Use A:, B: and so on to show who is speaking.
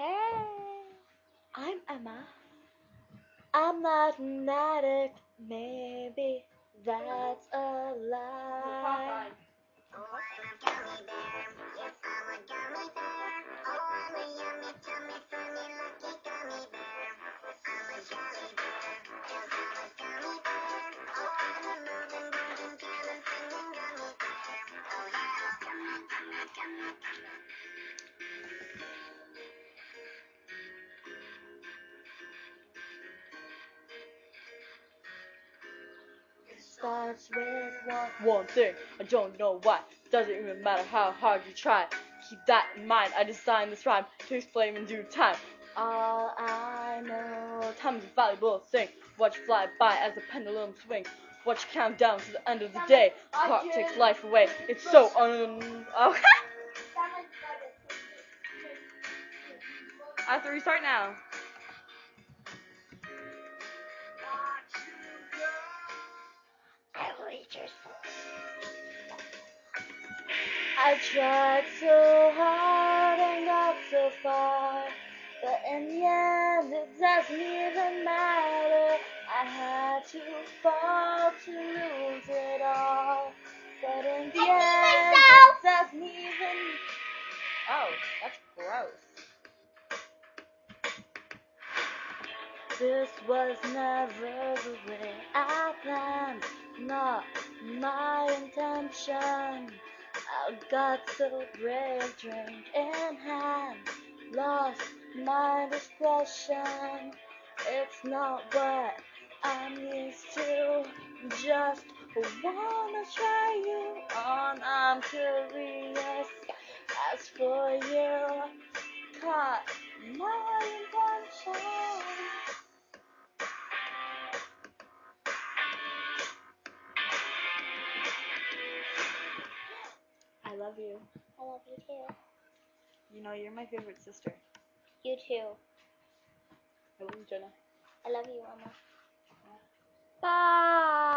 A: Hey, I'm Emma. I'm not an addict, maybe that's a lie. Oh, I'm a gummy bear, yes, I'm a gummy bear. Oh, I'm a yummy, tummy, funny, lucky gummy bear. I'm a gummy bear, yes, I'm a gummy bear. Oh, I'm a moving, breathing, killing, singing gummy bear. Oh, yeah, gummy. Starts with one thing, I don't know why. Doesn't even matter how hard you try. Keep that in mind, I designed this rhyme to explain in due time. All I know, time is a valuable thing. Watch fly by as the pendulum swings. Watch count down to the end of the day. Clock takes life away. It's so I have to restart now. I tried so hard and got so far, but in the end it doesn't even matter. I had to fall to lose it all, but in the end it doesn't even. Oh, that's gross. This was never the way I planned, not my intention. I got so brave, drink in hand, lost my discretion. It's not what I'm used to, just wanna try you on, I'm curious. As for you, caught my intention. I love you.
B: I love you too.
A: You know, you're my favorite sister.
B: You too.
A: I love you, Jenna.
B: I love you, Mama.
A: Bye.